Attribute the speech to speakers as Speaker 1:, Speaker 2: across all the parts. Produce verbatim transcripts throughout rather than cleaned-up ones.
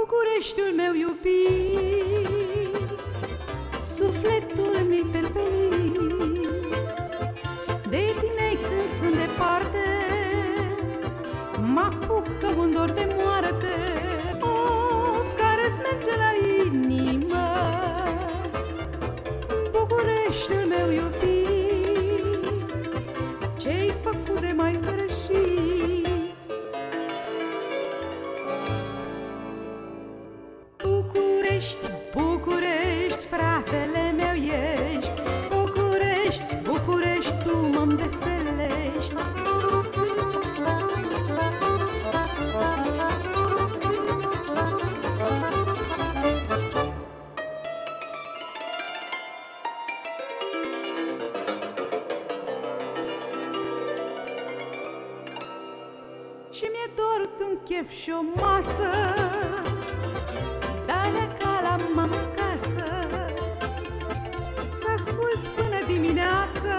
Speaker 1: Bucureștiul meu iubit, sufletul mi perpelit, de tine când sunt departe, m-apucă un dor de moarte, of, care-ți merge la inimă. Bucureștiul meu iubit, ce-ai făcut de mai greșit? București, București, fratele meu ești, București, București, tu mă-mi veselești. Și mi-e dor un chef și o masă, de-alea ca la mama acasă, să ascult până dimineață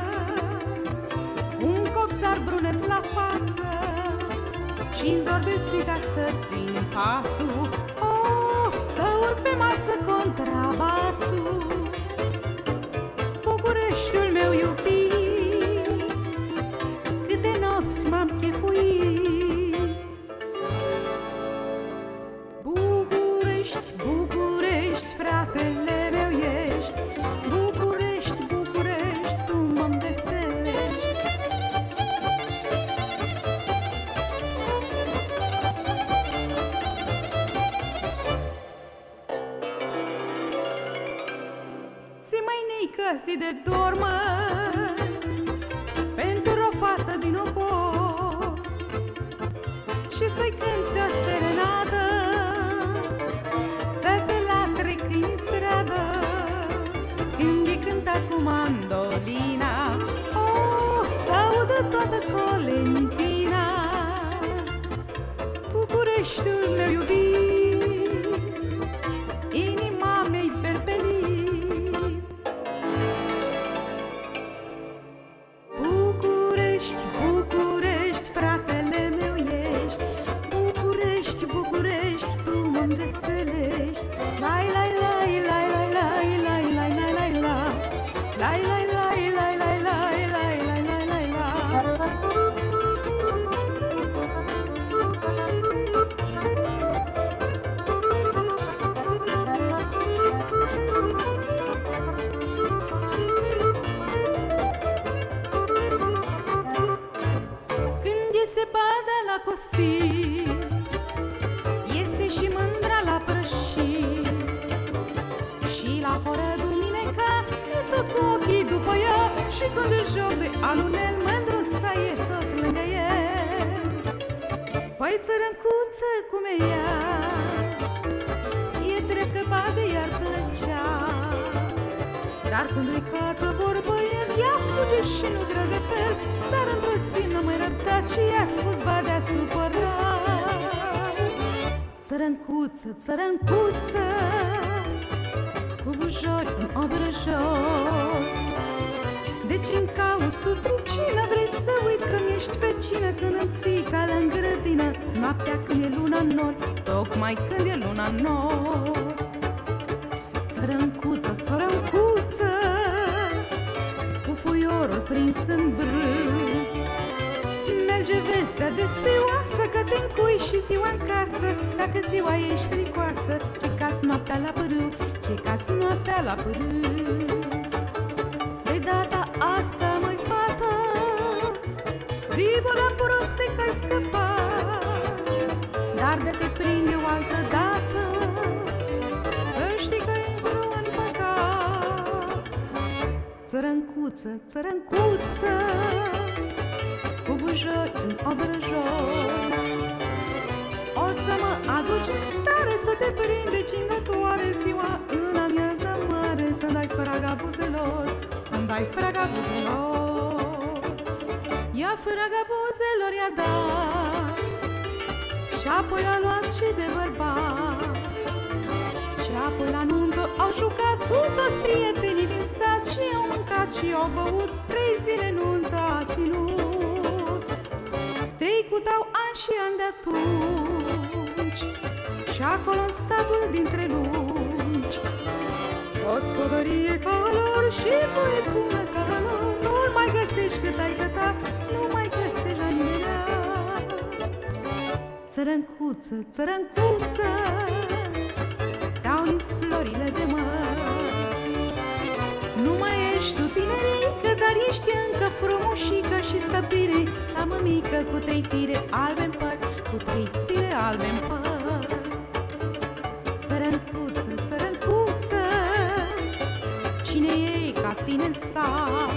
Speaker 1: un cocsar brunet la față și-n zor de țiga să țin pasul, of, să urc pe masă contrabasul. Bucureștiul meu iubit, câte nopți m-am chefuit. București, București, fratele meu ești, București, București, tu mă-mi veselești. Zi mai neică, zi de dormă, pentru o fată din obor, și să-i cânti o serenadă, să te latrec în stradă, când e cântat cu mandolina, oh, să audă toată Colentina. Bucureștiul meu iubit, inima mea-i perpelit. București, București, fratele meu ești, București, București, tu mă-mi veselești. Lai, lai, lai, lai, lai, lai, lai, lai, lai, lai, la. Lai, lai, lai, lai, lai, lai, lai, lai, lai, lai, la. Când iese bada la cosit, iese și mândra la prășit, și la horă duminica e tot cu ochii după ea, și când îl joc de alunel, mândruța e tot lângă el. Păi țărâncuță cum e ea, e drept că bade i-ar plăcea, dar când îi cacă vorbă el, ea fuge și nu vrea de fel. Dar într-o zi n-a mai răbdat și i-a spus badea supărat: țărâncuță, țărâncuță, cu bujori în obrăjor, de ce-mi cauți tu pricină? Vrei să uit că-mi ești vecină, când îmi ții calea în grădină, noaptea când e luna în nori, tocmai când e luna în nori. Țărâncuță, țărâncuță, cu fuiorul prins în brâu, ți merge vestea desfioasă că te încui și ziua în casă. Dacă ziua ești fricoasă, ce cați noaptea la pârâu, ce cați noaptea la pârâu. De data asta, măi fată, zi-bă la proste că ai scăpat, dar de te prinde o altă dată, să știi că intru în păcat. Țărâncuță, țărâncuță, cu bujori în obrăjor, o să mă aduci în stare să te prinde cingătoare ziua în amiază mare, să-mi dai fraga buzelor, să-mi dai fraga buzelor. Ia fraga buzelor i-a dat, și apoi a luat și de bărbat, și apoi la nuntă au jucat cu toți prietenii din sat, și au mâncat și au băut, trei zile nuntă a ținut. Trecutau ani și ani de atunci, și acolo în satul dintre lungi. Gospodărie ca lor și voi bună ca lor, nu-l mai găsești cât ai căta, nu mai găsești la nimeni. Țărâncuță, țărâncuță, dau nis florile de măr. Nu mai ești tu tinerică, dar ești încă frumușică și stăpâne ca mămică cu trei fire albe-n păr, cu trei fire albe-n păr. Țărâncuță, țărâncuță, cine e ca tine în sat?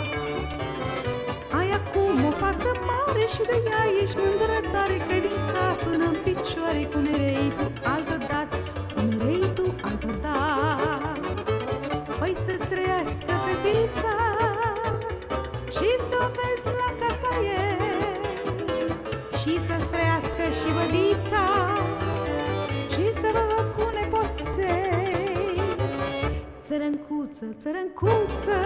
Speaker 1: Ai acum o fată mare și de ea ești mândră tare, că din cap până în picioare cum erei tu altădată, cum erei tu altădată. Păi să-ți trăiască fetița și să o vezi la casa ei, și să-ți trăiască și vădița și să vă văd cu nepoței. Țărâncuță, țărâncuță,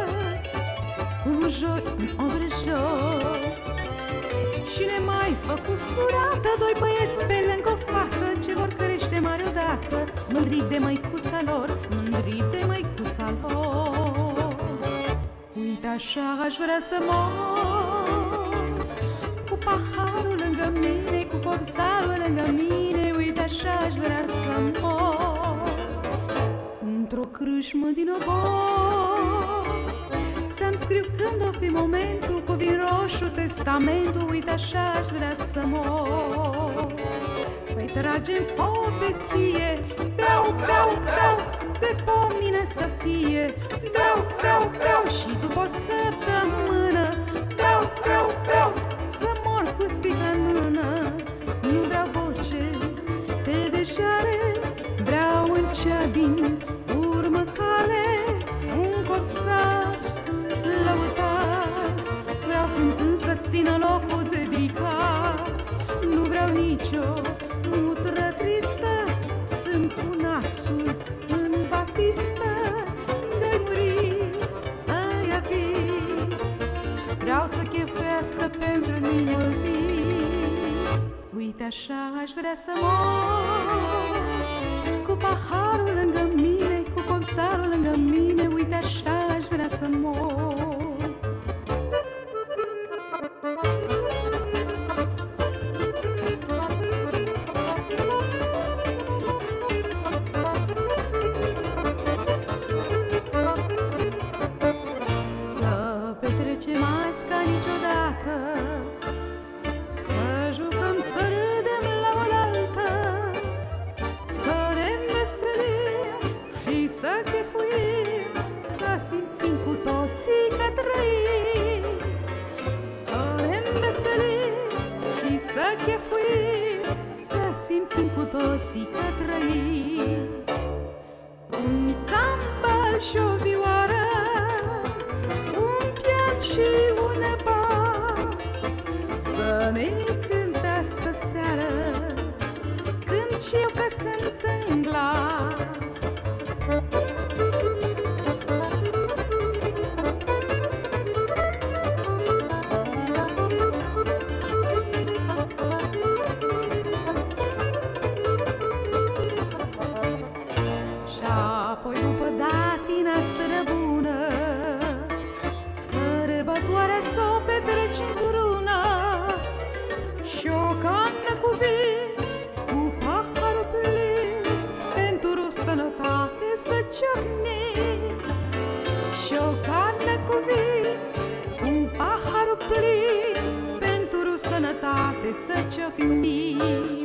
Speaker 1: cu bujoi în obrăjor, și ne mai făcut surată doi băieți pe lângă o fată ce vor crește mari odată, mândri de măicuța lor, mândri de măicuța lor. Uite așa aș vrea să mor, cu paharul lângă mine, cu copzarul lângă mine. Uite așa aș vrea să mor, într-o crâșmă din obor, să-mi scriu când o fi momentul, cu vin roșu testamentul. Uite așa aș vrea să mor, să-i tragem o beție, beau, beau, beau, de pomine să fie. Beau, beau, beau și după o săptămână, beau, beau, beau, să mor cu sticla în mână. Nu vreau voce de dejare, vreau în cea din urmă cale un copsar lăutar. Vreau cântând să țină locul de bricat, nu vreau nicio mutră tristă, stând cu nasul în batistă. De-ai muri, aia fi, vreau să chefuiască pentru mine o zi. Uite așa aș vrea să mor, cu paharul lângă mine, cu copsarul lângă mine. Uite așa aș vrea să mor. Petrecem azi ca niciodată, să jucăm, să râdem la oaltă, să ne înveselim și să chefuim, să simțim cu toții că trăim. Să ne înveselim și să chefuim, să simțim cu toții că trăim. Un țambal și o vioară, și un bas, să ne cânte astă seară, cânt și eu că sunt în glas. Și apoi după datina străbună, sărbătoarea s-o petrece într-una, și o cană cu vin, cu paharul plin, pentru sănătate să ciocnim. Și o cană cu vin, cu paharul plin, pentru sănătate să ciocnim.